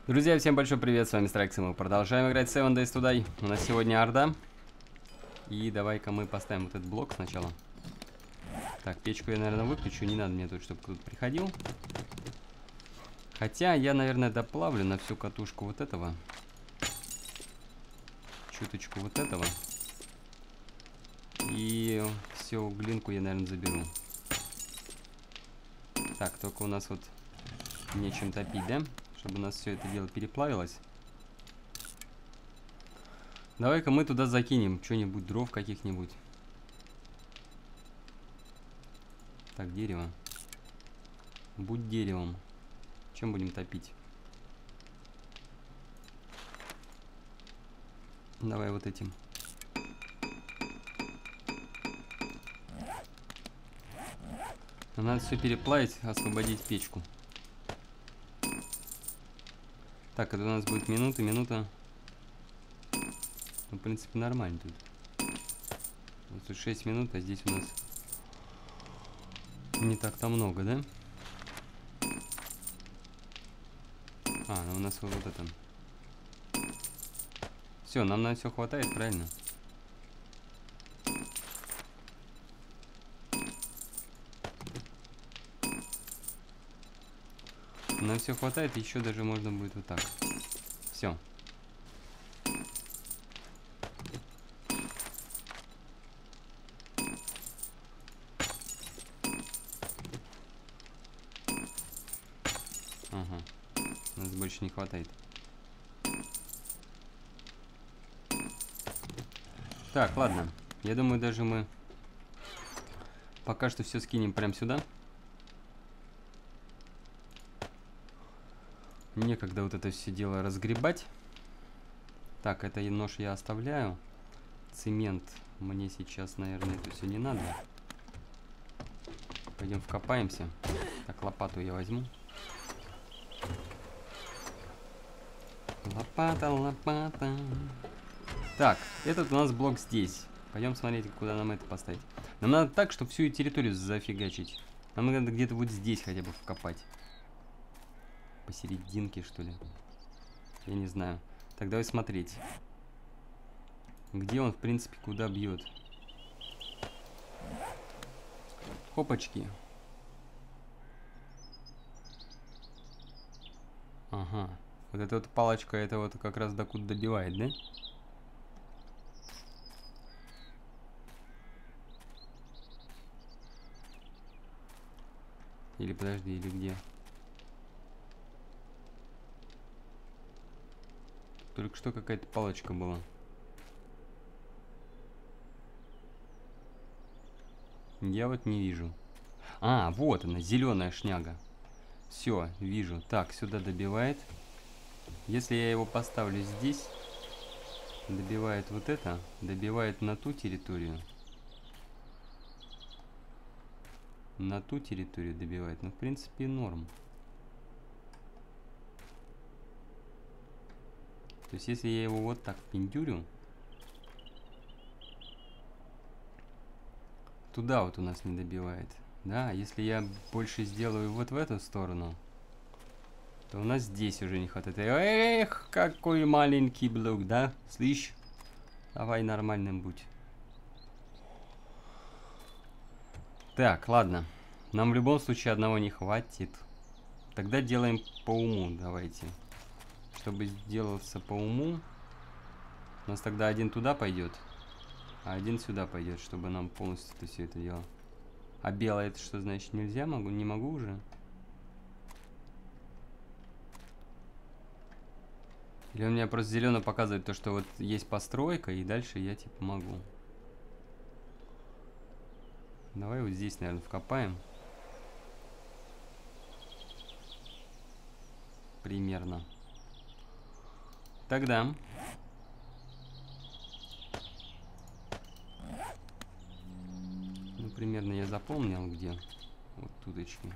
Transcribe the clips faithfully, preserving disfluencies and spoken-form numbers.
Друзья, всем большой привет, с вами Страйкс, и мы продолжаем играть Seven Days to Die. У нас сегодня Орда. И давай-ка мы поставим вот этот блок сначала. Так, печку я, наверное, выключу, не надо мне тут, чтобы кто-то приходил. Хотя я, наверное, доплавлю на всю катушку вот этого. Чуточку вот этого. И всю глинку я, наверное, заберу. Так, только у нас вот нечем топить, да? Чтобы у нас все это дело переплавилось. Давай-ка мы туда закинем что-нибудь, дров каких-нибудь. Так, дерево. Будь деревом. Чем будем топить? Давай вот этим. Надо все переплавить, освободить печку. Так, это у нас будет минута, минута. Ну, в принципе, нормально тут. Вот тут шесть минут, а здесь у нас не так-то много, да? А, ну у нас вот, вот это. Все, нам на все хватает, правильно? Нам все хватает, еще даже можно будет вот так. Все. Ага. У нас больше не хватает. Так, ладно. Я думаю, даже мы пока что все скинем прямо сюда. Некогда вот это все дело разгребать. Так, это нож я оставляю. Цемент мне сейчас, наверное, это все не надо. Пойдем вкопаемся. Так, лопату я возьму. Лопата, лопата. Так, этот у нас блок здесь. Пойдем смотреть, куда нам это поставить. Нам надо так, чтобы всю территорию зафигачить. Нам надо где-то вот здесь хотя бы вкопать. Посерединке, что ли? Я не знаю. Так, давай смотреть. Где он, в принципе, куда бьет? Хопочки. Ага. Вот эта вот палочка, это вот как раз докуда добивает, да? Или подожди, или где? Только что какая-то палочка была. Я вот не вижу. А, вот она, зеленая шняга. Все, вижу. Так, сюда добивает. Если я его поставлю здесь, добивает вот это, добивает на ту территорию. На ту территорию добивает. Ну, в принципе, норм. То есть, если я его вот так пиндюрю, туда вот у нас не добивает. Да, если я больше сделаю вот в эту сторону, то у нас здесь уже не хватает. Эх, какой маленький блок, да? Слышь? Давай нормальным будь. Так, ладно. Нам в любом случае одного не хватит. Тогда делаем по уму, давайте. Чтобы сделаться по уму, у нас тогда один туда пойдет, а один сюда пойдет, чтобы нам полностью это все это дело. А белое это что значит? Нельзя? Могу? Не могу уже? Или у меня просто зеленый показывает то, что вот есть постройка, и дальше я типа могу. Давай вот здесь, наверное, вкопаем. Примерно. Тогда ну, примерно я запомнил, где вот туточки.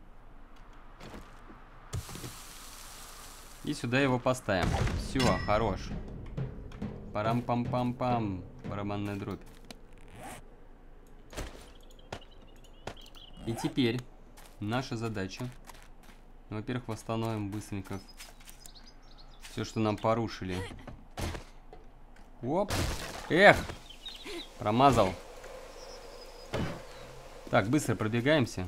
И сюда его поставим. Все, хорош. Парам-пам-пам-пам. Барабанная дробь. И теперь наша задача. Во-первых, восстановим быстренько Все, что нам порушили. Оп. Эх! Промазал. Так, быстро пробегаемся.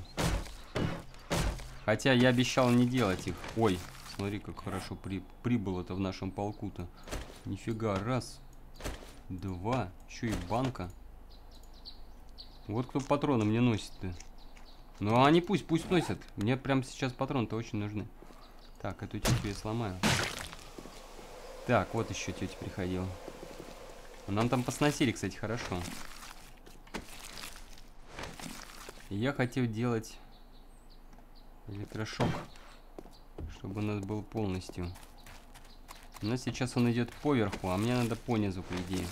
Хотя я обещал не делать их. Ой, смотри, как хорошо при... прибыло-то в нашем полку-то. Нифига, раз. Два. Еще и банка. Вот кто патроны мне носит-то. Ну, они пусть, пусть носят. Мне прямо сейчас патроны-то очень нужны. Так, эту тетю я сломаю. Так, вот еще тетя приходила. Нам там посносили, кстати, хорошо. Я хотел делать электрошок, чтобы у нас был полностью. Но сейчас он идет поверху, а мне надо понизу, по идее.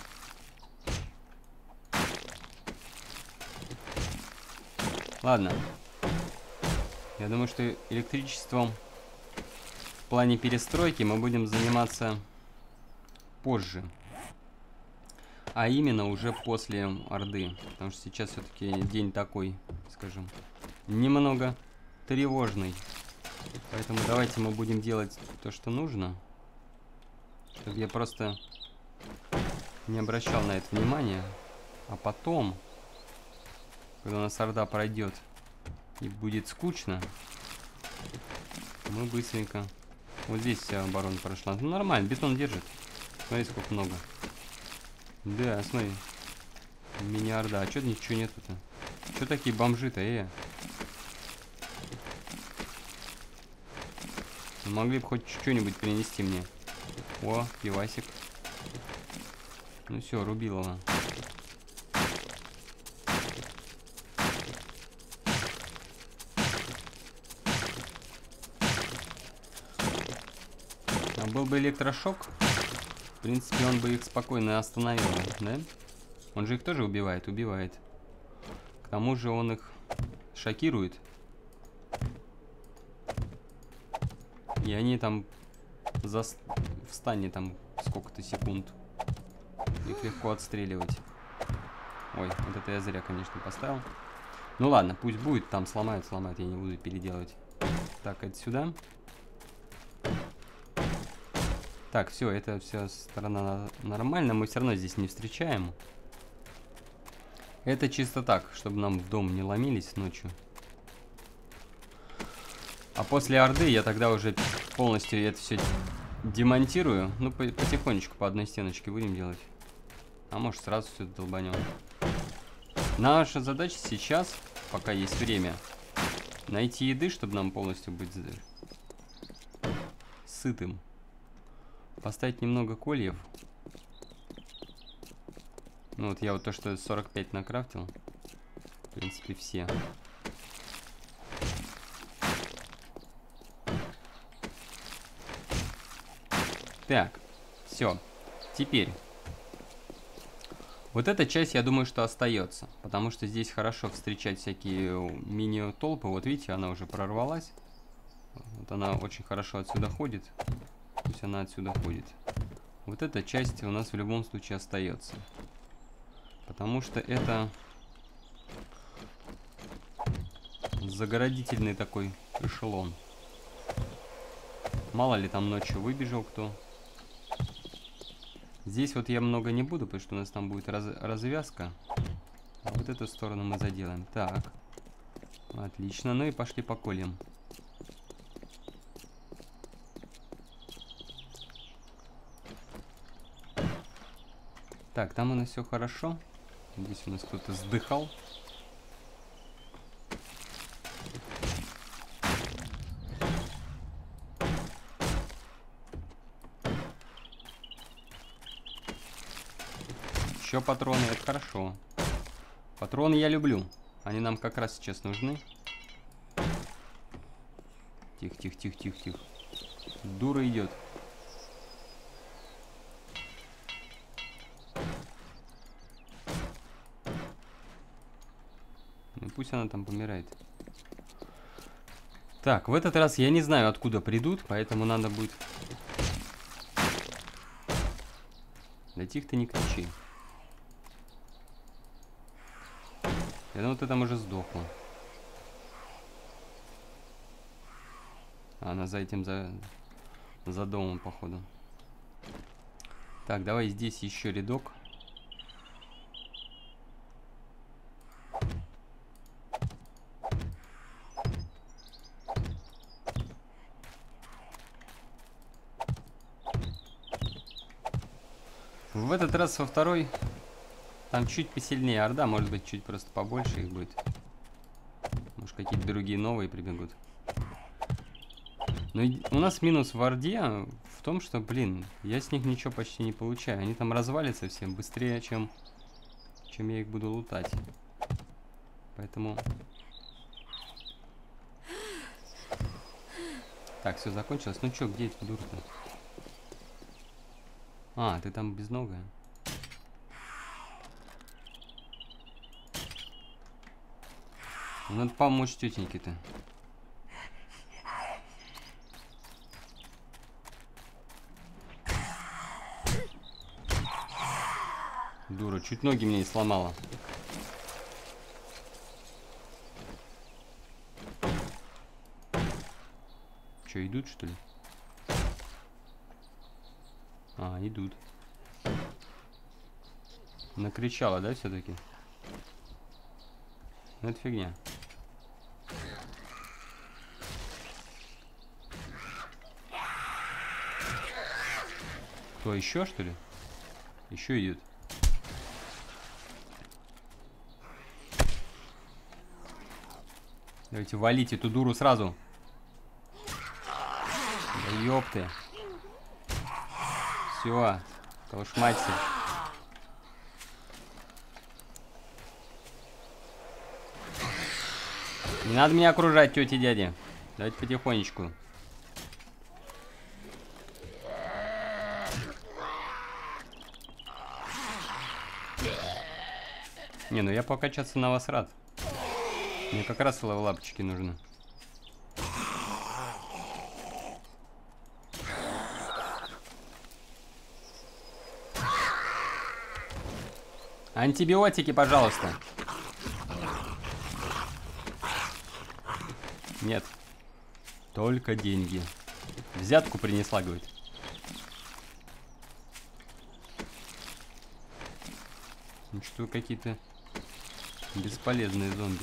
Ладно. Я думаю, что электричеством в плане перестройки мы будем заниматься позже. А именно уже после Орды. Потому что сейчас все-таки день такой, скажем, немного тревожный. Поэтому давайте мы будем делать то, что нужно. Чтобы я просто не обращал на это внимания. А потом, когда у нас Орда пройдет и будет скучно, мы быстренько... Вот здесь вся оборона прошла. Ну, нормально, бетон держит. Смотри, сколько много. Да, смотри. Мини-орда. А чё ничего нету-то? Чё такие бомжи-то, э? Могли бы хоть что-нибудь принести мне. О, пивасик. Ну все, Рубилова. А был бы электрошок, в принципе, он бы их спокойно остановил, да? Он же их тоже убивает, убивает. К тому же он их шокирует. И они там за... в стане там сколько-то секунд. Их легко отстреливать. Ой, вот это я зря, конечно, поставил. Ну ладно, пусть будет, там сломают, сломают, я не буду переделывать. Так, это сюда. Так, все, это вся сторона нормально, мы все равно здесь не встречаем. Это чисто так, чтобы нам в дом не ломились ночью. А после Орды я тогда уже полностью это все демонтирую. Ну, по потихонечку по одной стеночке будем делать. А может сразу все долбанем. Наша задача сейчас, пока есть время, найти еды, чтобы нам полностью быть сытым. Поставить немного кольев. Ну вот я вот то, что сорок пять накрафтил. В принципе, все. Так, все. Теперь. Вот эта часть, я думаю, что остается. Потому что здесь хорошо встречать всякие мини-толпы. Вот видите, она уже прорвалась. Вот она очень хорошо отсюда ходит. Пусть она отсюда ходит. Вот эта часть у нас в любом случае остается. Потому что это заградительный такой эшелон. Мало ли там ночью выбежал кто. Здесь вот я много не буду, потому что у нас там будет раз развязка. А вот эту сторону мы заделаем. Так. Отлично. Ну и пошли по кольям. Так, там у нас все хорошо. Здесь у нас кто-то сдыхал. Еще патроны, это хорошо. Патроны я люблю. Они нам как раз сейчас нужны. Тихо, тихо, тихо, тихо, тихо. Дура идет. Ну пусть она там помирает. Так, в этот раз я не знаю, откуда придут, поэтому надо будет... Да тихо ты, не кричи. Я думаю, ты там уже сдохла. А она за этим, за, за домом, походу. Так, давай здесь еще рядок. В этот раз во второй там чуть посильнее орда, может быть, чуть просто побольше их будет. Может, какие-то другие новые прибегут. Но у нас минус в орде в том, что, блин, я с них ничего почти не получаю. Они там развалятся всем быстрее, чем, чем я их буду лутать. Поэтому... Так, все закончилось. Ну чё, где эти дурки? А, ты там безногая. Надо помочь тетеньке-то. Дура, чуть ноги мне не сломала. Че, идут, что ли? А, идут. Накричала, да, все-таки? Ну, это фигня. Кто, еще, что ли? Еще идет. Давайте валить эту дуру сразу. Да ёпты. Все, толшматься. Не надо меня окружать, тети и дяди. Давайте потихонечку. Не, ну я покачаться на вас рад. Мне как раз лапочки нужны. Антибиотики, пожалуйста. Нет. Только деньги. Взятку принесла, говорит. Ну что, какие-то бесполезные зомби.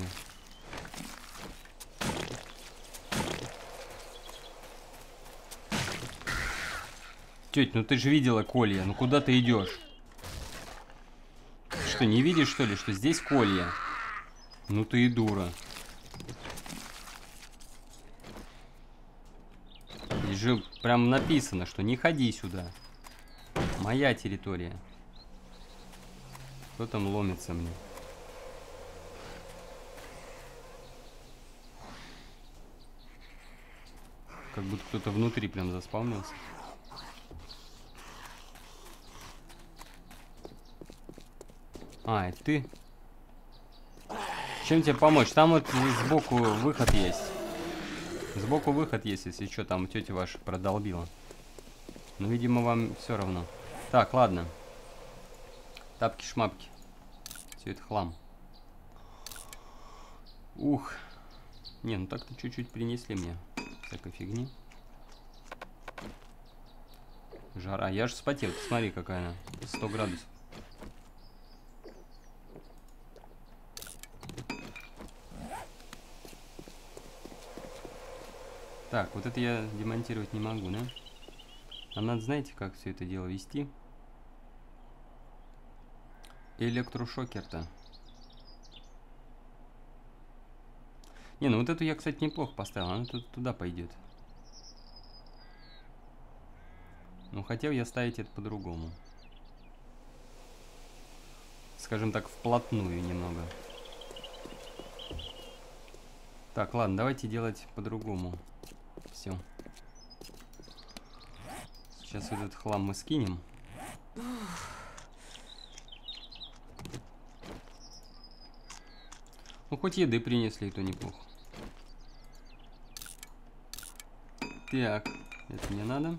Тетя, ну ты же видела колья. Ну куда ты идешь? Что, не видишь, что ли, что здесь колья? Ну ты и дура. Здесь же прям написано, что не ходи сюда. Моя территория. Кто там ломится мне? Как будто кто-то внутри прям заспавнился. А, это ты? Чем тебе помочь? Там вот сбоку выход есть. Сбоку выход есть, если что, там тетя ваша продолбила. Ну, видимо, вам все равно. Так, ладно. Тапки-шмапки. Все это хлам. Ух. Не, ну так-то чуть-чуть принесли мне. Всякой фигни. Жара. Я же вспотел. Ты смотри, какая она. сто градусов. Так, вот это я демонтировать не могу, да? Нам надо, знаете, как все это дело вести? Электрошокер-то. Не, ну вот эту я, кстати, неплохо поставил. Она тут туда пойдет. Ну, хотел я ставить это по-другому. Скажем так, вплотную немного. Так, ладно, давайте делать по-другому. Все. Сейчас вот этот хлам мы скинем. Ну, хоть еды принесли, то неплохо. Так, это мне надо.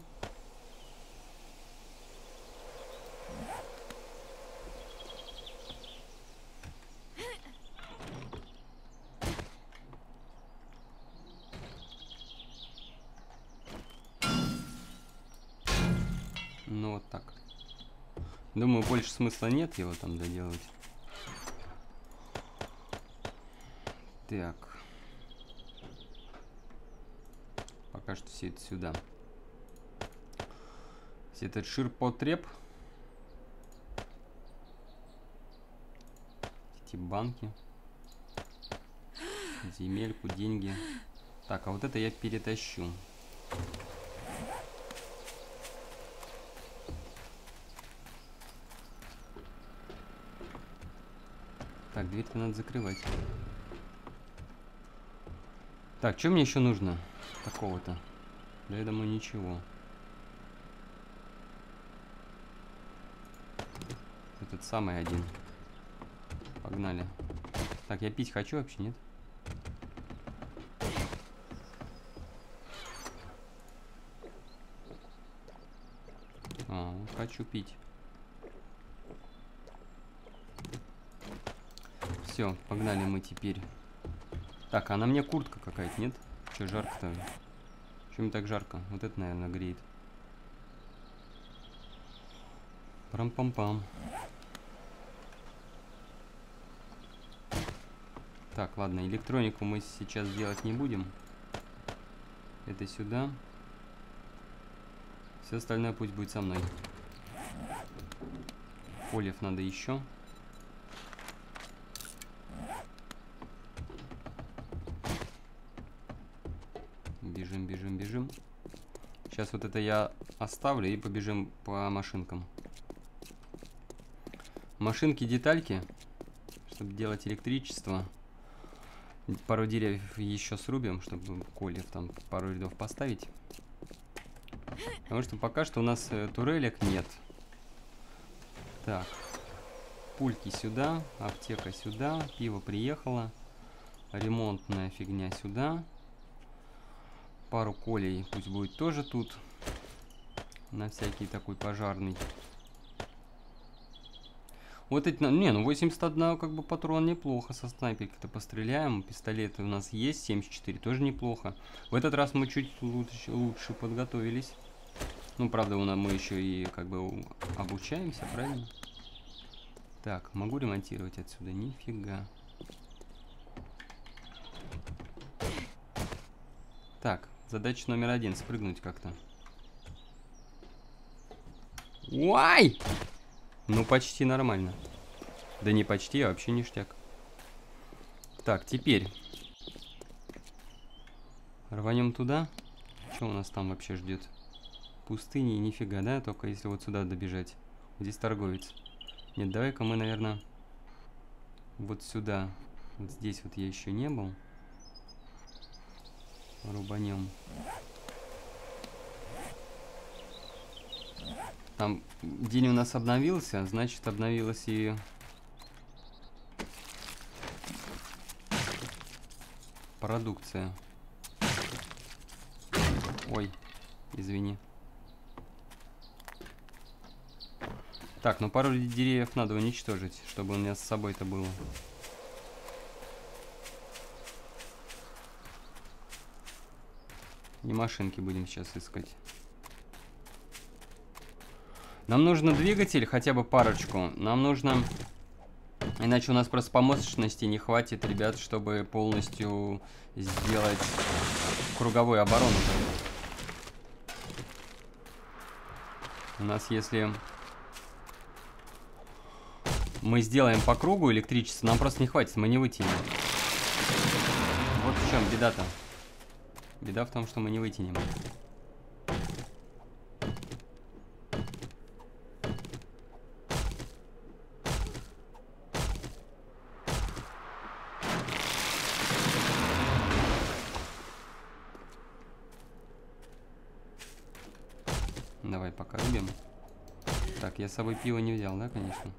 Ну вот так. Думаю, больше смысла нет его там доделывать. Так. Пока что все это сюда. Все этот ширпотреб. Эти банки. Земельку, деньги. Так, а вот это я перетащу. Так, дверь-то надо закрывать. Так, что мне еще нужно такого-то? Да я думаю, ничего. Этот самый один. Погнали. Так, я пить хочу вообще, нет? А, хочу пить. Все, погнали мы теперь. Так, а на мне куртка какая-то, нет? Че, жарко-то? Почему так жарко? Вот это, наверное, греет. Прам-пам-пам. Так, ладно, электронику мы сейчас делать не будем. Это сюда. Все остальное пусть будет со мной. Полев надо еще. Бежим, бежим, бежим. Сейчас вот это я оставлю и побежим по машинкам. Машинки, детальки, чтобы делать электричество. Пару деревьев еще срубим, чтобы колев там пару рядов поставить. Потому что пока что у нас э, турелек нет. Так. Пульки сюда, аптека сюда, пиво приехало. Ремонтная фигня сюда. Пару колей пусть будет тоже тут. На всякий такой пожарный. Вот эти, не, ну восемьдесят один как бы патрон неплохо, со снайперки-то постреляем. Пистолеты у нас есть, семьдесят четыре тоже неплохо. В этот раз мы чуть лучше, лучше подготовились. Ну, правда, у нас мы еще и как бы обучаемся, правильно? Так, могу ремонтировать отсюда? Нифига. Так, задача номер один, спрыгнуть как-то. Уай! Ну, почти нормально. Да не почти, а вообще ништяк. Так, теперь. Рванем туда. Что у нас там вообще ждет? Пустыни, нифига, да? Только если вот сюда добежать. Здесь торговец. Нет, давай-ка мы, наверное, вот сюда. Вот здесь вот я еще не был. Рубанем. Там день у нас обновился, значит обновилась и продукция. Ой, извини. Так, ну пару деревьев надо уничтожить, чтобы у меня с собой-то было. И машинки будем сейчас искать. Нам нужно двигатель, хотя бы парочку. Нам нужно... Иначе у нас просто по мощности не хватит, ребят, чтобы полностью сделать круговую оборону. У нас, если мы сделаем по кругу электричество, нам просто не хватит, мы не вытянем. Вот в чем беда-то. Беда в том, что мы не вытянем. Давай пока рубим. Так, я с собой пиво не взял, да, конечно?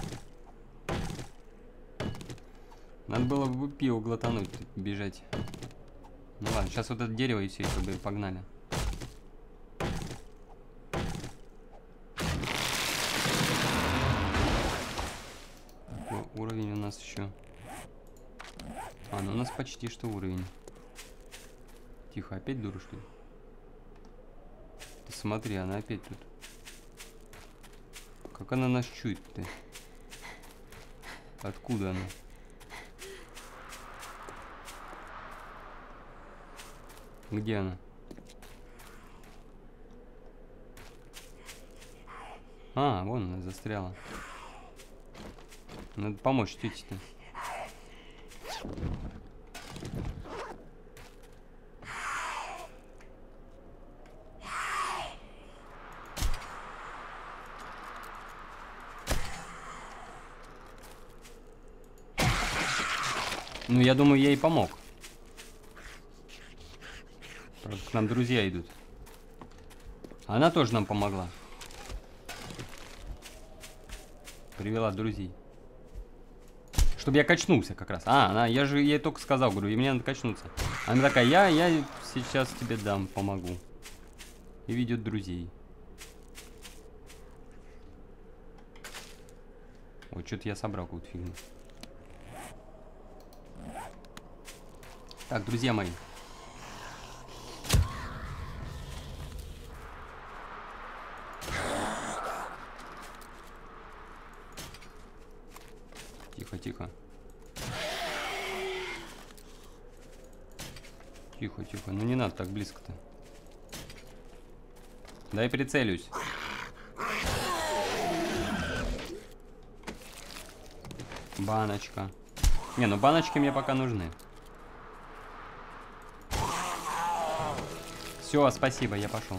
Надо было бы пиво глотануть, бежать. Ну ладно, сейчас вот это дерево и все, и как бы погнали. Какой уровень у нас еще? А, ну у нас почти что уровень. Тихо, опять дура, что ли? Ты смотри, она опять тут. Как она нас чует-то? Откуда она? Где она? А, вон она застряла. Надо помочь тете-то. Ну, я думаю, я ей помог. Правда, к нам друзья идут. Она тоже нам помогла. Привела друзей. Чтобы я качнулся как раз. А, она, я же ей только сказал, говорю, и мне надо качнуться. Она такая, я, я сейчас тебе дам, помогу. И ведет друзей. Ой, что-то я собрал какую-то фигню. Так, друзья мои. Тихо, тихо. Тихо, тихо. Ну не надо так близко-то. Дай прицелюсь. Баночка. Не, ну баночки мне пока нужны. Все, спасибо, я пошел.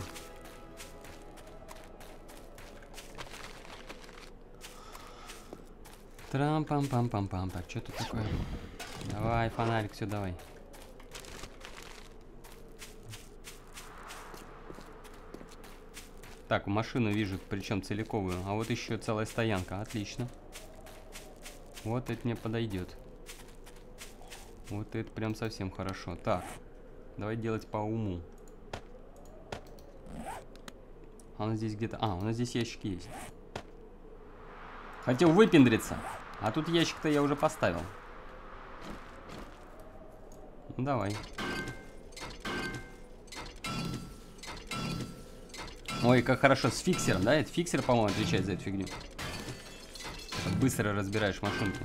Трам-пам-пам-пам-пам. Так, что тут такое? Давай, фонарик, все, давай. Так, машину вижу, причем целиковую. А вот еще целая стоянка. Отлично. Вот это мне подойдет. Вот это прям совсем хорошо. Так, давай делать по уму. А у нас здесь где-то... А, у нас здесь ящики есть. Хотел выпендриться. А тут ящик-то я уже поставил. Ну, давай. Ой, как хорошо, с фиксером, да? Это фиксер, по-моему, отвечает за эту фигню. Быстро разбираешь машинки.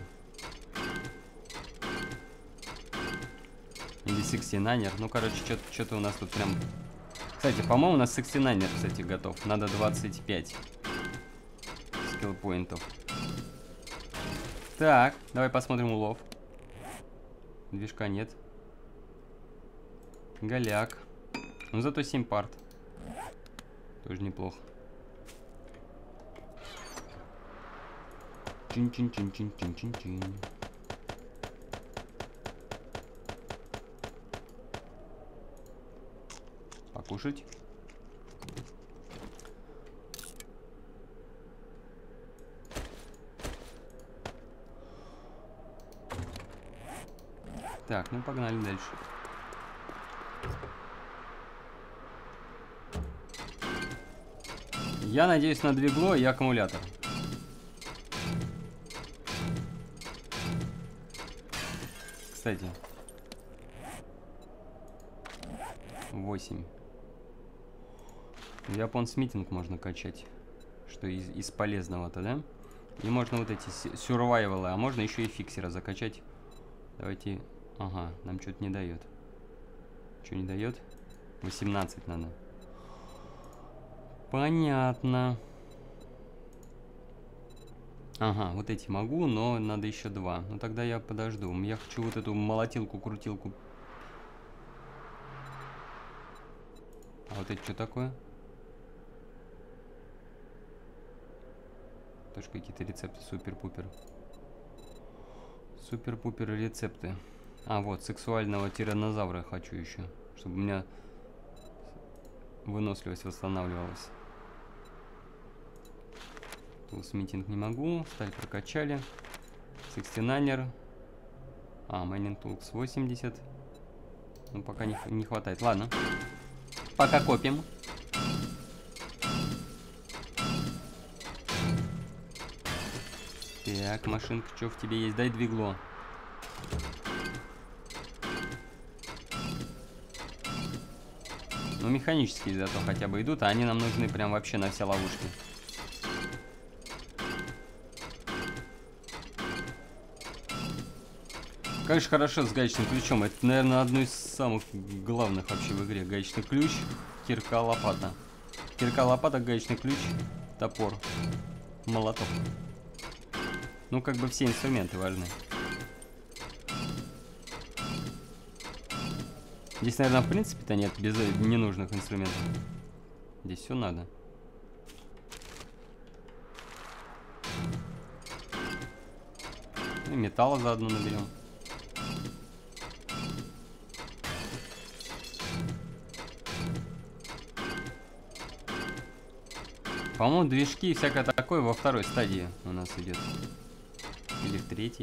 Или сикстинайнер. Ну, короче, что-то у нас тут прям... Кстати, по-моему, у нас сикстинайнер, кстати, готов. Надо двадцать пять скиллпоинтов. Так, давай посмотрим улов. Движка нет. Голяк. Ну, зато семь парт. Тоже неплохо. Чин-чин-чин-чин-чин-чин-чин. Покушать. Так, ну погнали дальше. Я надеюсь на двигло и аккумулятор. Кстати. восемь. Японс митинг можно качать. Что из, из полезного-то, да? И можно вот эти сюрвайвалы, а можно еще и фиксера закачать. Давайте... Ага, нам что-то не дает. Что не дает? восемнадцать надо. Понятно. Ага, вот эти могу, но надо еще два. Ну тогда я подожду. Я хочу вот эту молотилку-крутилку. А вот это что такое? Тоже какие-то рецепты. Супер-пупер. Супер-пупер рецепты. А, вот, сексуального тираннозавра хочу еще. Чтобы у меня выносливость восстанавливалась. Тулс митинг не могу. Сталь прокачали. сикстинайнер. А, майнинг тулс восемьдесят. Ну, пока не, не хватает. Ладно. Пока копим. Так, машинка, что в тебе есть? Дай двигло. Ну, механические зато хотя бы идут, а они нам нужны прям вообще на все ловушки. Конечно, хорошо с гаечным ключом. Это, наверное, одно из самых главных вообще в игре. Гаечный ключ, кирка, лопата. Кирка, лопата, гаечный ключ, топор, молоток. Ну, как бы все инструменты важны. Здесь, наверное, в принципе-то нет без ненужных инструментов. Здесь все надо. И металла заодно наберем. По-моему, движки и всякое такое во второй стадии у нас идет. Или в третьей.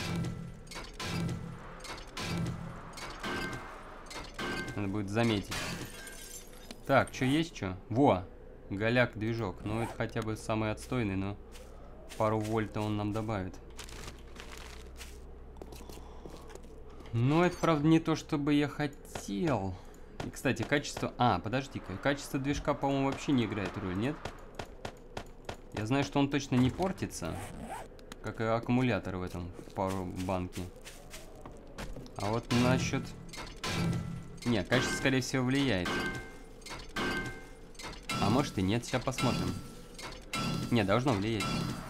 Надо будет заметить. Так, что есть, что? Во! Голяк движок. Ну, это хотя бы самый отстойный, но пару вольта он нам добавит. Ну, это, правда, не то, чтобы я хотел. И, кстати, качество... А, подожди-ка. Качество движка, по-моему, вообще не играет роль, нет? Я знаю, что он точно не портится. Как и аккумулятор в этом, в пару банки. А вот насчет... Нет, качество, скорее всего, влияет. А может и нет, сейчас посмотрим. Не, должно влиять.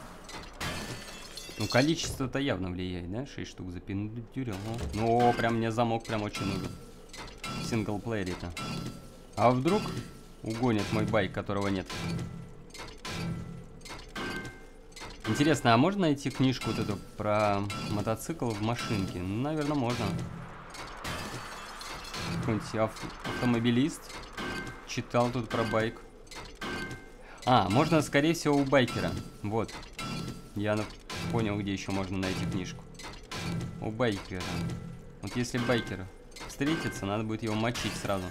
Ну, количество-то явно влияет, да? шесть штук запиндюрил. Ну, о, прям мне замок прям очень нужен. В синглплеере-то. А вдруг угонит мой байк, которого нет? Интересно, а можно найти книжку вот эту про мотоцикл в машинке? Ну, наверное, можно. Какой-нибудь ав автомобилист читал тут про байк. А, можно, скорее всего, у байкера. Вот. Я понял, где еще можно найти книжку. У байкера. Вот если байкер встретится, надо будет его мочить сразу.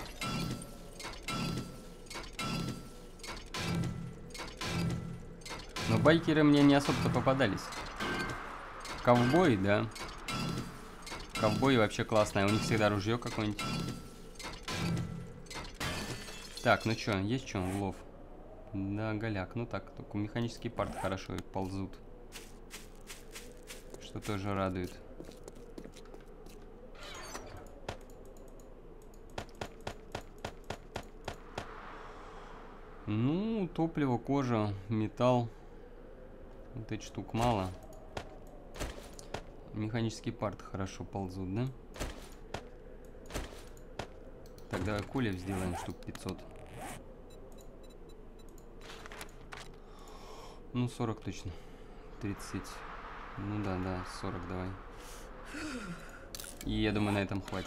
Но байкеры мне не особо-то попадались. Ковбой, да. Ковбой вообще классная. У них всегда ружье какое-нибудь. Так, ну что, есть что? Улов. Да, голяк. Ну так, только механические парты хорошо ползут. Что тоже радует. Ну, топливо, кожа, металл. Вот этих штук мало. Механические парты хорошо ползут, да? Так, давай колев сделаем штук пятьсот. Ну, сорок точно. тридцать. Ну да, да, сорок давай. И я думаю, на этом хватит.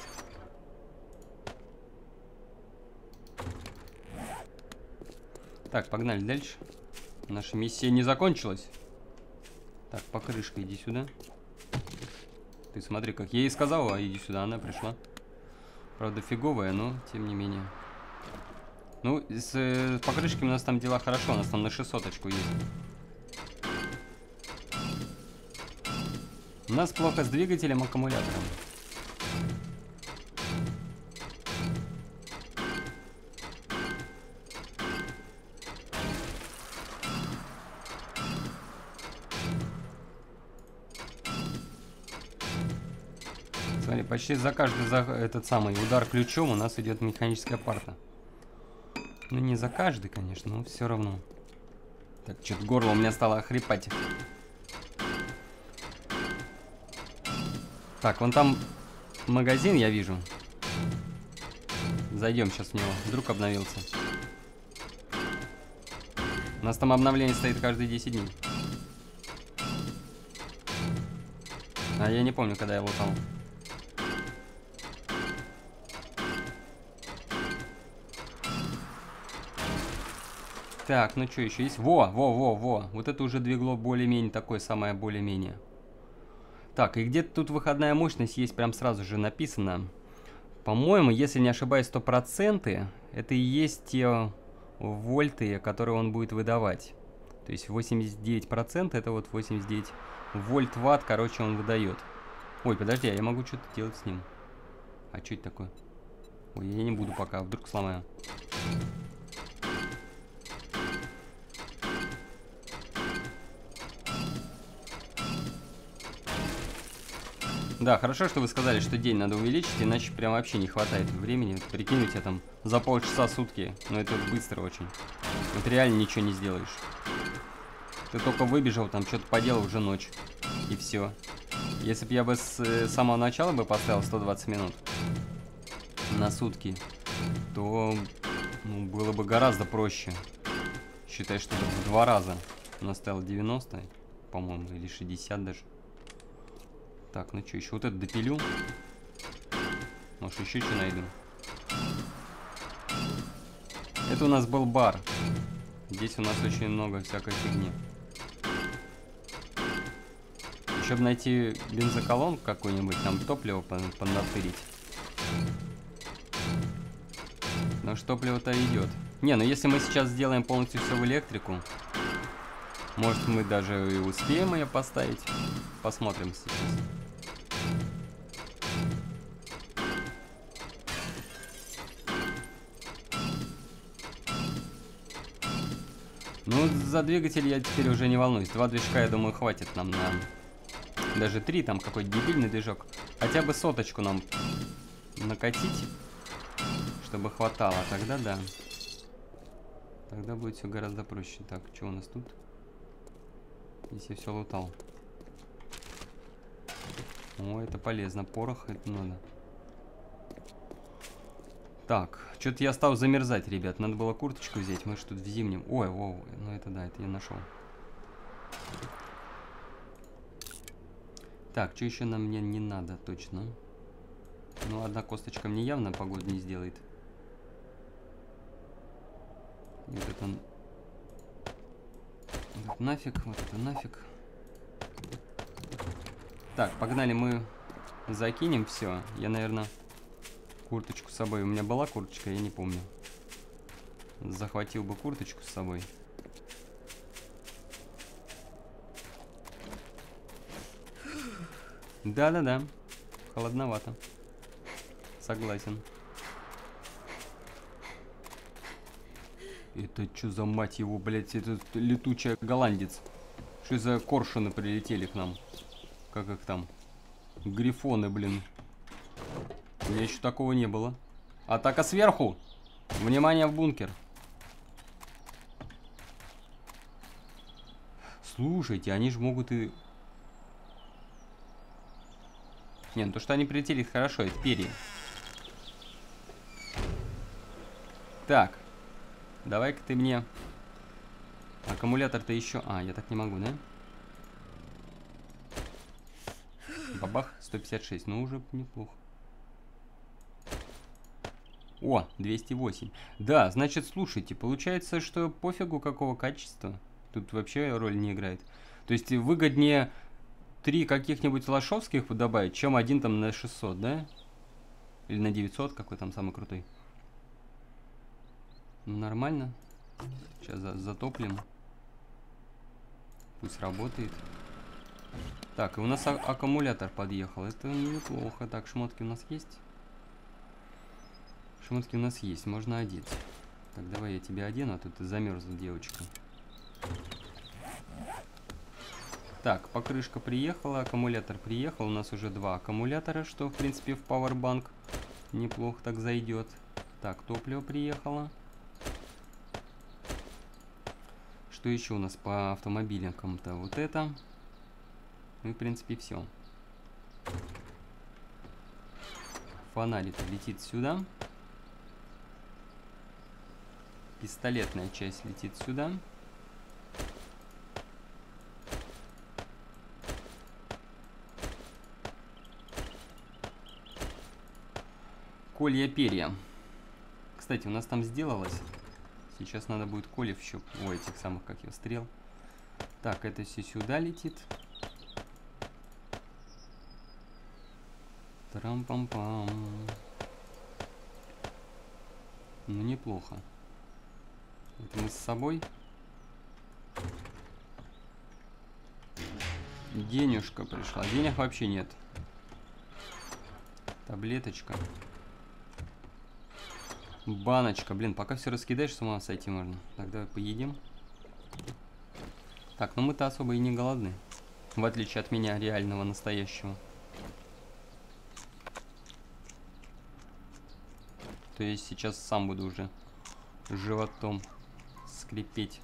Так, погнали дальше. Наша миссия не закончилась. Так, покрышка, иди сюда. Ты смотри, как я ей сказал, а иди сюда, она пришла. Правда, фиговая, но тем не менее. Ну, с э, покрышками у нас там дела хорошо, у нас там на шестьсоточку есть. У нас плохо с двигателем, аккумулятором. Смотри, почти за каждый за этот самый удар ключом у нас идет механическая парта. Ну, не за каждый, конечно, но все равно. Так, что-то горло у меня стало хрипать. Так, вон там магазин, я вижу. Зайдем сейчас в него. Вдруг обновился. У нас там обновление стоит каждые десять дней. А я не помню, когда я лутал. Так, ну что еще есть? Во, во, во, во. Вот это уже двигло более-менее такое самое более-менее. Так, и где-то тут выходная мощность есть, прям сразу же написано. По-моему, если не ошибаюсь, сто процентов это и есть те вольты, которые он будет выдавать. То есть восемьдесят девять процентов это вот восемьдесят девять вольт-ватт, короче, он выдает. Ой, подожди, а я могу что-то делать с ним. А что это такое? Ой, я не буду пока, вдруг сломаю. Да, хорошо, что вы сказали, что день надо увеличить, иначе прям вообще не хватает времени. Прикинь, у тебя там за полчаса сутки, но это быстро очень. Вот реально ничего не сделаешь. Ты только выбежал, там что-то поделал, уже ночь. И все. Если бы я бы с э, самого начала бы поставил сто двадцать минут на сутки, то ну, было бы гораздо проще. Считай, что в два раза. У нас стояло девяносто, по-моему, или шестьдесят даже. Так, ну что, еще вот это допилю. Может, еще что найду. Это у нас был бар. Здесь у нас очень много всякой фигни. Еще бы найти бензоколонку какую-нибудь, там топливо поднатырить. Но что топливо-то идет. Не, ну если мы сейчас сделаем полностью все в электрику, может мы даже и успеем ее поставить. Посмотрим сейчас. Ну, за двигатель я теперь уже не волнуюсь. Два движка, я думаю, хватит нам на... Даже три, там какой-то дебильный движок. Хотя бы соточку нам накатить, чтобы хватало. Тогда да. Тогда будет все гораздо проще. Так, что у нас тут? Здесь я все лутал. О, это полезно. Порох, это надо. Так, что-то я стал замерзать, ребят. Надо было курточку взять. Мы же тут в зимнем. Ой, ой, ну это да, это я нашел. Так, что еще нам мне не надо, точно. Ну, одна косточка мне явно погоду не сделает. Вот это... Вот это нафиг, вот это нафиг. Так, погнали, мы закинем все. Я, наверное, курточку с собой. У меня была курточка, я не помню. Захватил бы курточку с собой. Да-да-да. Холодновато. Согласен. Это что за, мать его, блядь, этот летучий голландец? Что за коршуны прилетели к нам? Как их там? Грифоны, блин. У меня еще такого не было. Атака сверху! Внимание, в бункер! Слушайте, они же могут и... Не, ну то, что они прилетели, это хорошо, это перья. Так. Давай-ка ты мне... Аккумулятор-то еще... А, я так не могу, да? Бабах, сто пятьдесят шесть. Ну, уже неплохо. О, двести восемь. Да, значит, слушайте, получается, что пофигу какого качества. Тут вообще роль не играет. То есть выгоднее три каких-нибудь лошовских добавить, чем один там на шестьсот, да? Или на девятьсот, какой там самый крутой. Ну, нормально. Сейчас за затоплим. Пусть работает. Так, и у нас а аккумулятор подъехал. Это неплохо. Так, шмотки у нас есть? Шмотки у нас есть. Можно одеть. Так, давай я тебя одену, а то ты замерзла, девочка. Так, покрышка приехала, аккумулятор приехал. У нас уже два аккумулятора, что, в принципе, в пауэрбанк неплохо так зайдет. Так, топливо приехало. Что еще у нас по автомобилям-то? Вот это. Ну и, в принципе, все. Фонарик летит сюда. Пистолетная часть летит сюда. Колья перья. Кстати, у нас там сделалось. Сейчас надо будет колев еще. Ой, этих самых, как я стрел. Так, это все сюда летит. Трам-пам-пам. Ну, неплохо. Это мы с собой. Денежка пришла. Денег вообще нет. Таблеточка. Баночка. Блин, пока все раскидаешь, с ума сойти можно. Так, давай поедим. Так, ну мы-то особо и не голодны. В отличие от меня, реального, настоящего. То есть сейчас сам буду уже животом скрипеть.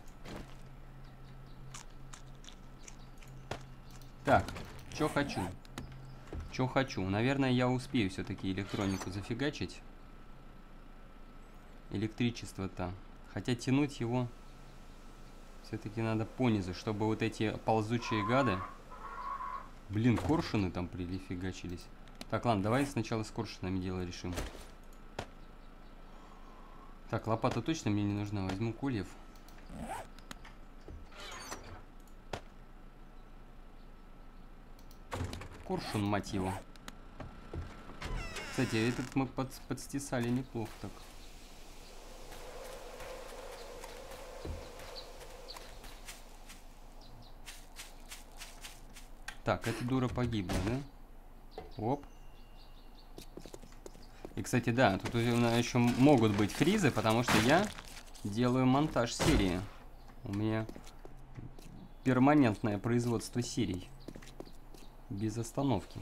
Так, что хочу? Что хочу? Наверное, я успею все-таки электронику зафигачить. Электричество-то. Хотя тянуть его все-таки надо понизу, чтобы вот эти ползучие гады... Блин, коршуны там прифигачились. Так, ладно, давай сначала с коршунами дело решим. Так, лопата точно мне не нужна. Возьму кольев. Коршун, мать его. Кстати, этот мы под, подстесали неплохо так. Так, эта дура погибла, да? Оп. И, кстати, да, тут еще могут быть фризы, потому что я делаю монтаж серии. У меня перманентное производство серий. Без остановки.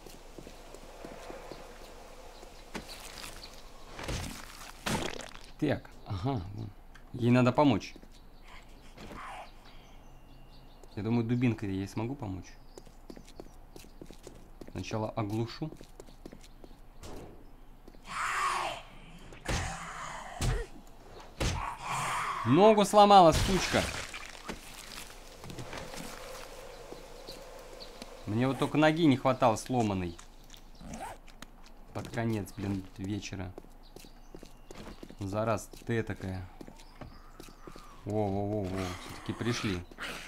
Так, ага. Ей надо помочь. Я думаю, дубинкой я ей смогу помочь. Сначала оглушу. Ногу сломала, сучка. Мне вот только ноги не хватало сломанной. Под конец, блин, вечера. Зараз ты такая. Во-во-во-во, все-таки пришли.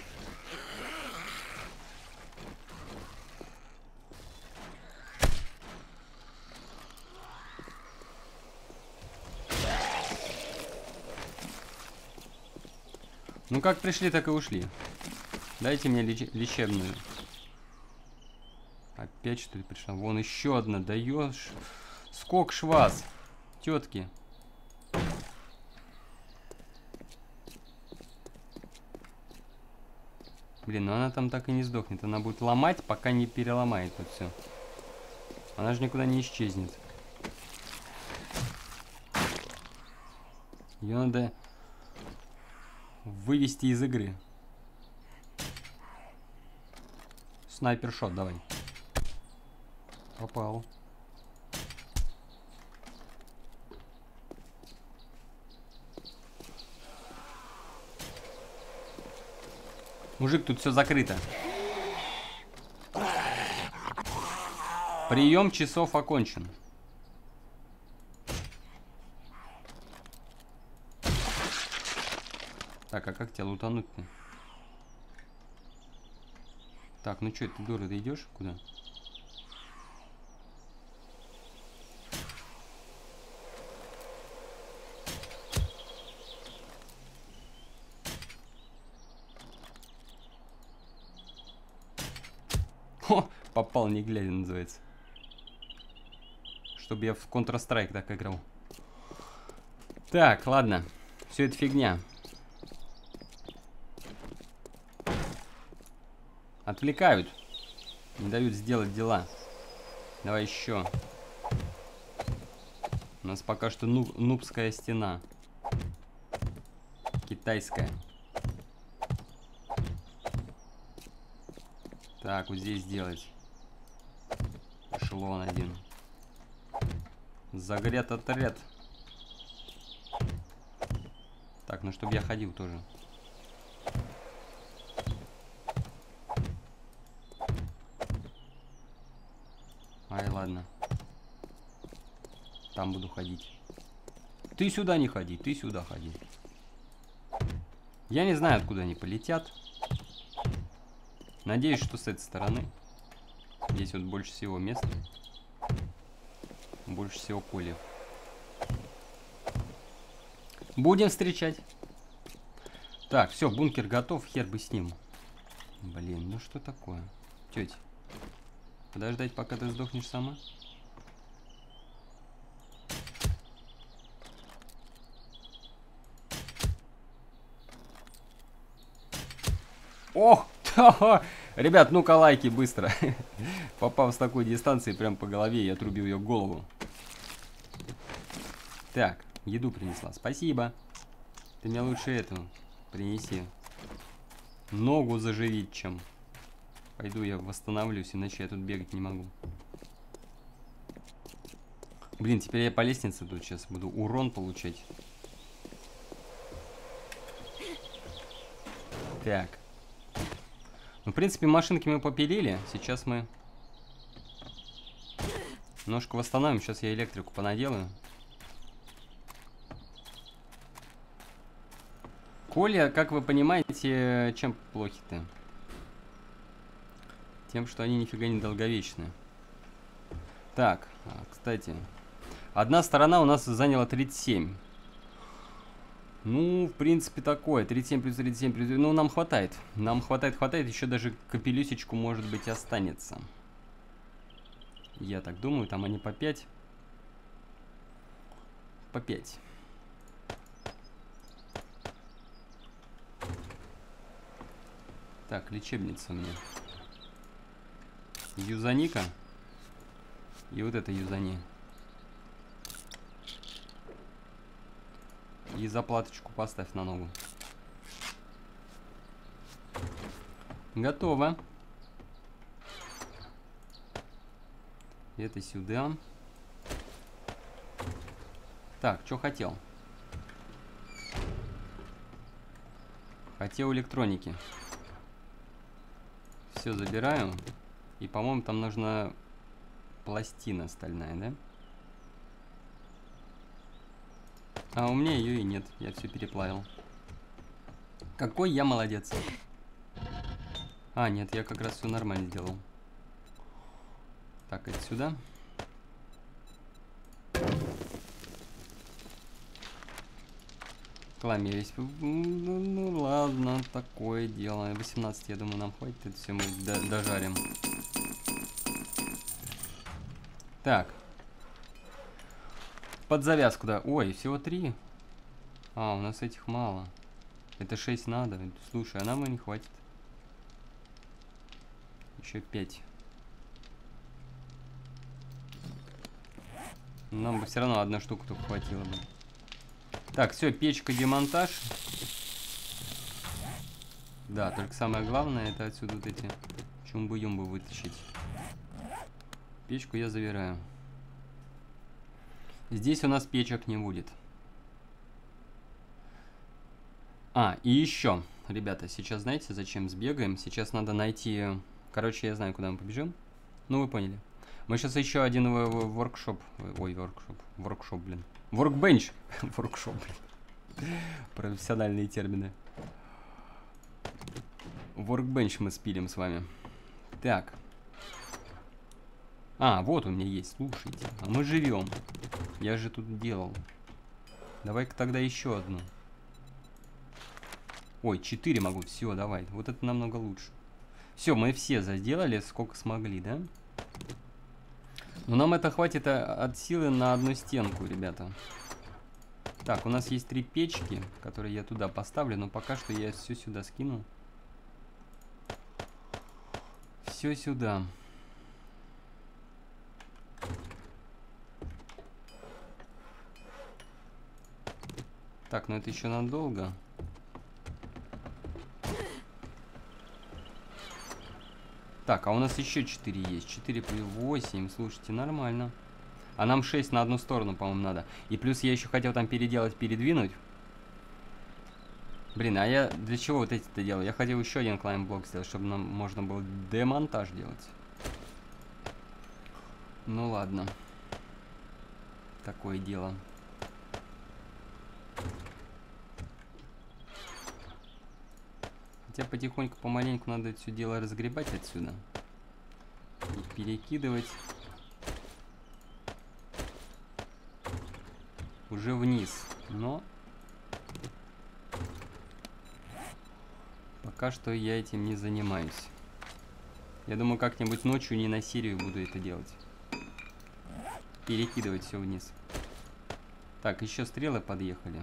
Ну как пришли, так и ушли. Дайте мне леч лечебную. Опять что ли пришла? Вон еще одна. Даешь. Скок ж вас, тетки. Блин, ну она там так и не сдохнет. Она будет ломать, пока не переломает тут все. Она же никуда не исчезнет. Ее надо вывести из игры. Снайпер-шот, давай. Попал. Мужик, тут все закрыто. Прием часов окончен. Так, а как тебя лутануть-то? Так, ну что, ты дура, ты идешь? Куда? О, попал не глядя, называется. Чтобы я в Counter-Strike так играл. Так, ладно. Все это фигня. Отвлекают. Не дают сделать дела. Давай еще. У нас пока что нуб, нубская стена. Китайская. Так, вот здесь сделать. Эшелон один. Загрет отряд. Так, ну чтобы я ходил тоже. Ай, ладно. Там буду ходить. Ты сюда не ходи, ты сюда ходи. Я не знаю, откуда они полетят. Надеюсь, что с этой стороны. Здесь вот больше всего места. Больше всего полев. Будем встречать. Так, все, бункер готов, хер бы с ним. Блин, ну что такое? Тетя, подождать, пока ты сдохнешь сама? Ох! Ребят, ну-ка лайки быстро. Попав с такой дистанции прям по голове, я отрубил ее голову. Так, еду принесла. Спасибо. Ты мне лучше эту принеси. Ногу заживить чем. Пойду я восстановлюсь, иначе я тут бегать не могу. Блин, теперь я по лестнице тут сейчас буду урон получать. Так. Ну, в принципе, машинки мы попилили. Сейчас мы немножко восстановим. Сейчас я электрику понаделаю. Коля, как вы понимаете, чем плохи-то? Тем, что они нифига не долговечны. Так, кстати. Одна сторона у нас заняла тридцать семь. Ну, в принципе, такое. тридцать семь плюс тридцать семь плюс... Ну, нам хватает. Нам хватает, хватает. Еще даже капелюсечку, может быть, останется. Я так думаю. Там они по пять. По пять. Так, лечебница мне. Юзаника. И вот это юзани. И заплаточку поставь на ногу. Готово. Это сюда. Так, что хотел? Хотел электроники. Все забираю. И, по-моему, там нужна пластина стальная, да? А у меня ее и нет. Я все переплавил. Какой я молодец. А, нет, я как раз все нормально сделал. Так, это сюда. Кламя весь. Ну, ну ладно, такое дело. восемнадцать, я думаю, нам хватит. Это все мы дожарим. Так. Под завязку, да. Ой, всего три. А, у нас этих мало. Это шесть надо. Слушай, а нам и не хватит. Еще пять. Нам бы все равно одна штука только хватило бы. Так, все, печка, демонтаж. Да, только самое главное, это отсюда вот эти чумбы-юмбы вытащить. Печку я забираю. Здесь у нас печек не будет. А, и еще, ребята, сейчас знаете, зачем сбегаем? Сейчас надо найти... Короче, я знаю, куда мы побежим. Ну, вы поняли. Мы сейчас еще один воркшоп... Ой, воркшоп. Воркшоп, блин. Воркбенч. Воркшоп, блин. Профессиональные термины. Воркбенч мы спилим с вами. Так. А, вот у меня есть, слушайте. А мы живем. Я же тут делал. Давай-ка тогда еще одну. Ой, четыре могу. Все, давай. Вот это намного лучше. Все, мы все заделали, сколько смогли, да? Но нам это хватит от силы на одну стенку, ребята. Так, у нас есть три печки, которые я туда поставлю, но пока что я все сюда скину. Все сюда. Так, ну это еще надолго. Так, а у нас еще четыре есть. четыре плюс восемь. Слушайте, нормально. А нам шесть на одну сторону, по-моему, надо. И плюс я еще хотел там переделать, передвинуть. Блин, а я для чего вот эти-то делал? Я хотел еще один клаймблок сделать, чтобы нам можно было демонтаж делать. Ну ладно. Такое дело. Хотя потихоньку, помаленьку надо это все дело разгребать отсюда. И перекидывать уже вниз. Но пока что я этим не занимаюсь. Я думаю, как-нибудь ночью не на серию буду это делать. Перекидывать все вниз. Так, еще стрелы подъехали.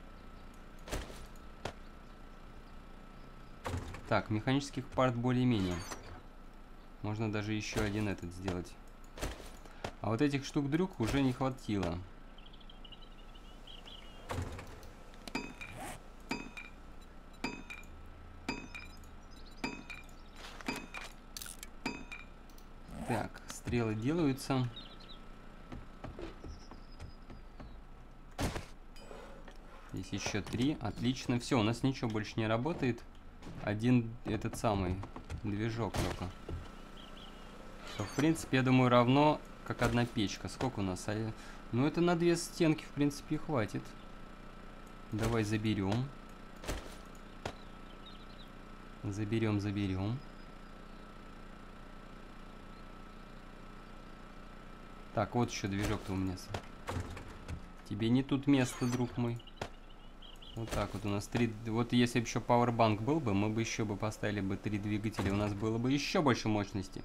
Так, механических парт более-менее. Можно даже еще один этот сделать. А вот этих штук дрюк уже не хватило. стрелы делаются. Здесь еще три. Отлично. Все, у нас ничего больше не работает. Один этот самый движок только. Что, в принципе, я думаю, равно как одна печка. Сколько у нас? Ну, это на две стенки, в принципе, хватит. Давай заберем. Заберем, заберем. Так, вот еще движок-то у меня. Тебе не тут место, друг мой. Вот так вот у нас три... Вот если бы еще пауэрбанк был бы, мы бы еще бы поставили бы три двигателя. У нас было бы еще больше мощности.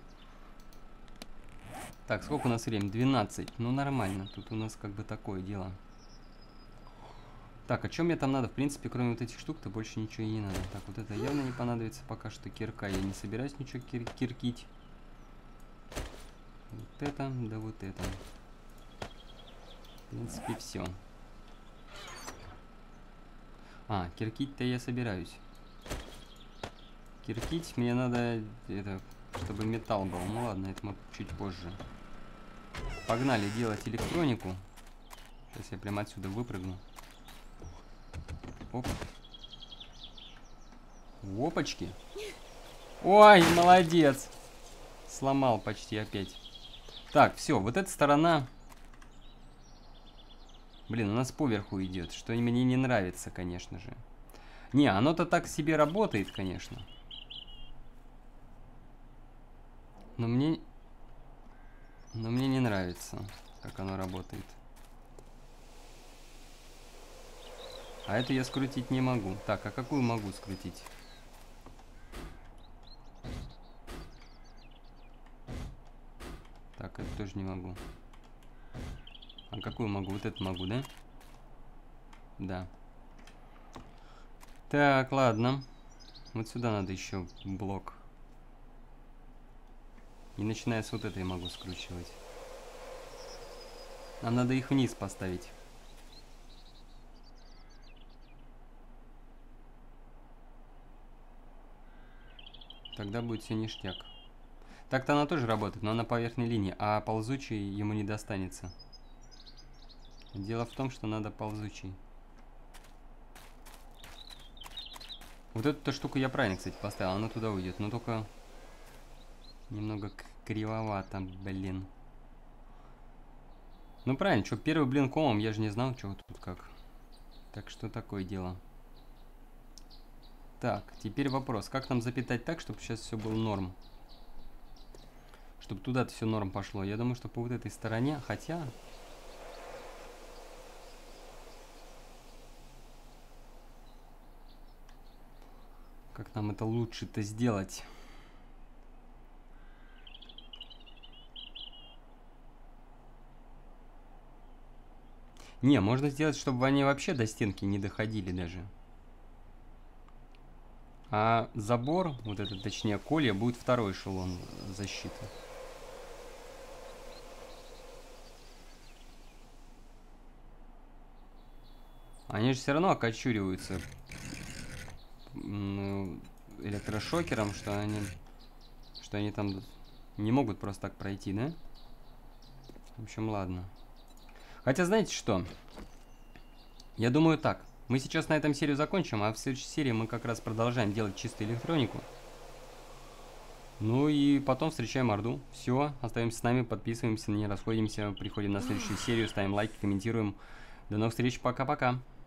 Так, сколько у нас времени? двенадцать. Ну, нормально. Тут у нас как бы такое дело. Так, а что мне там надо? В принципе, кроме вот этих штук-то больше ничего и не надо. Так, вот это явно не понадобится пока что. Кирка. Я не собираюсь ничего кир киркить. Вот это, да вот это. В принципе, все. А, киркить-то я собираюсь. Киркить мне надо, это, чтобы металл был. Ну ладно, это мы чуть позже. Погнали делать электронику. Сейчас я прямо отсюда выпрыгну. Оп. Опачки. Ой, молодец. Сломал почти опять. Так, все, вот эта сторона... Блин, у нас поверху идет, что мне не нравится, конечно же. Не, оно-то так себе работает, конечно. Но мне... Но мне не нравится, как оно работает. А это я скрутить не могу. Так, а какую могу скрутить? Так, это тоже не могу. А какую могу? Вот это могу, да? Да. Так, ладно. Вот сюда надо еще блок. И начиная с вот этой могу скручивать. Нам надо их вниз поставить. Тогда будет все ништяк. Так-то она тоже работает, но она по верхней линии, а ползучий ему не достанется. Дело в том, что надо ползучий. Вот эту штуку я правильно, кстати, поставил. Она туда уйдет, но только немного кривовато, блин. Ну правильно, что первый блин комом, я же не знал, что тут как. Так что такое дело. Так, теперь вопрос. Как нам запитать так, чтобы сейчас все было норм? Чтобы туда-то все норм пошло. Я думаю, что по вот этой стороне, хотя... Как нам это лучше-то сделать? Не, можно сделать, чтобы они вообще до стенки не доходили даже. А забор, вот этот, точнее, колья, будет второй эшелон защиты. Они же все равно окочуриваются электрошокером, что они, что они там не могут просто так пройти, да? В общем, ладно. Хотя, знаете что? Я думаю так. Мы сейчас на этом серию закончим, а в следующей серии мы как раз продолжаем делать чистую электронику. Ну и потом встречаем Орду. Все, остаемся с нами, подписываемся, не расходимся, приходим на следующую серию, ставим лайки, комментируем. До новых встреч, пока-пока.